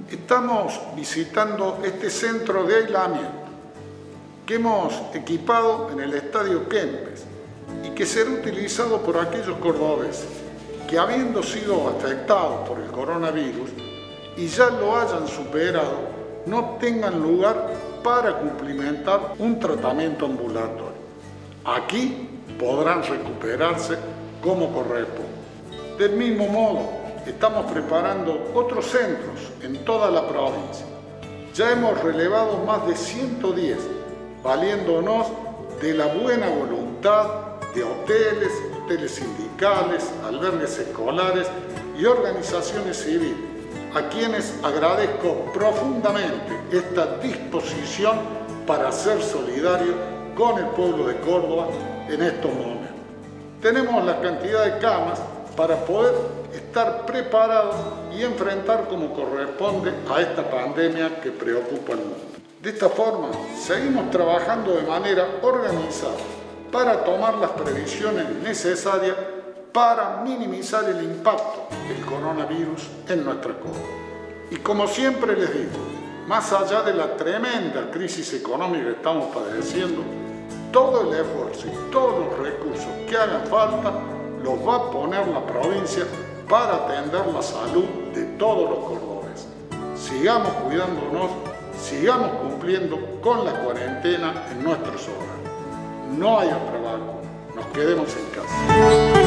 Estamos visitando este centro de aislamiento que hemos equipado en el Estadio Kempes y que será utilizado por aquellos cordobeses que, habiendo sido afectados por el coronavirus y ya lo hayan superado, no tengan lugar para cumplimentar un tratamiento ambulatorio. Aquí podrán recuperarse como corresponde. Del mismo modo, estamos preparando otros centros en toda la provincia. Ya hemos relevado más de 110, valiéndonos de la buena voluntad de hoteles sindicales, albergues escolares y organizaciones civiles, a quienes agradezco profundamente esta disposición para ser solidarios con el pueblo de Córdoba en estos momentos. Tenemos la cantidad de camas para poder estar preparados y enfrentar como corresponde a esta pandemia que preocupa al mundo. De esta forma, seguimos trabajando de manera organizada para tomar las previsiones necesarias para minimizar el impacto del coronavirus en nuestra Córdoba. Y como siempre les digo, más allá de la tremenda crisis económica que estamos padeciendo, todo el esfuerzo y todos los recursos que hagan falta los va a poner la provincia para atender la salud de todos los cordobeses. Sigamos cuidándonos, sigamos cumpliendo con la cuarentena en nuestros hogares. No hay otra vacuna, nos quedemos en casa.